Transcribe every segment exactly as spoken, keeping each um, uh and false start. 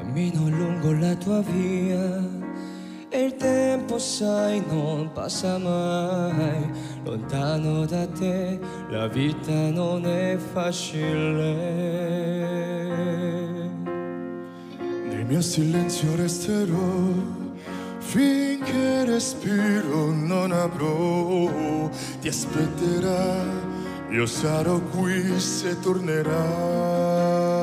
Cammino lungo la tua via e il tempo, sai, non passa mai. Lontano da te la vita non è facile. Nel mio silenzio resterò finché respiro non avrò. Ti aspetterà, io sarò qui se tornerai.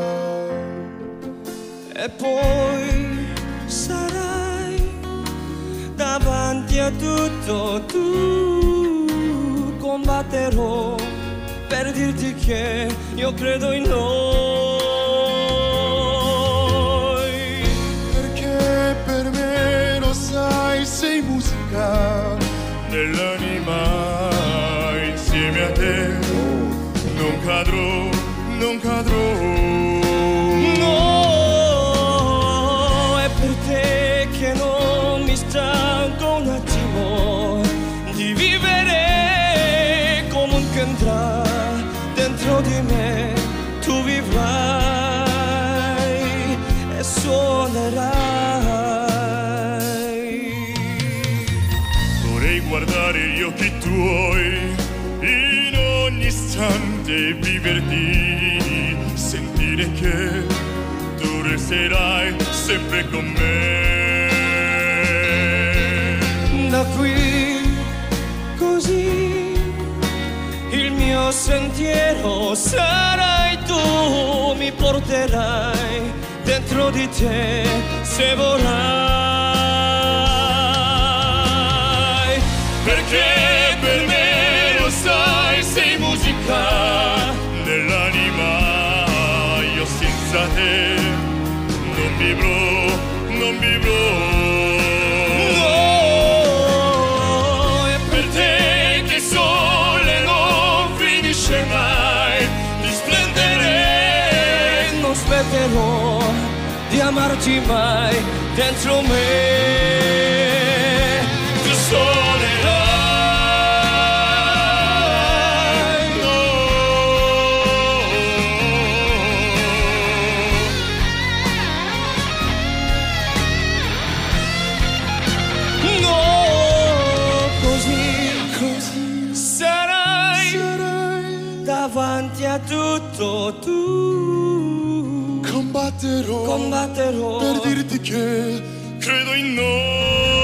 E poi sarai davanti a tutto, tu combatterò per dirti che io credo in noi. Perché per me, lo sai, sei musica nell'anima. Insieme a te non cadrò, non cadrò. Che non mi stanco un attimo di vivere, comunque andrà dentro di me, tu vivrai e suonerai. Vorrei guardare gli occhi tuoi in ogni istante, viverti, sentire che tu resterai sempre con me. Da qui così il mio sentiero sarai tu, mi porterai dentro di te se vorrai. Perché per me, lo sai, sei musica nell'anima. Io senza te non vivrò, non vivrò. Smetterò di amarti mai dentro me, tu suonerai. No. No, così, così sarai, sarai davanti a tutto, tu combatterò, combatterò per dirti che credo in noi.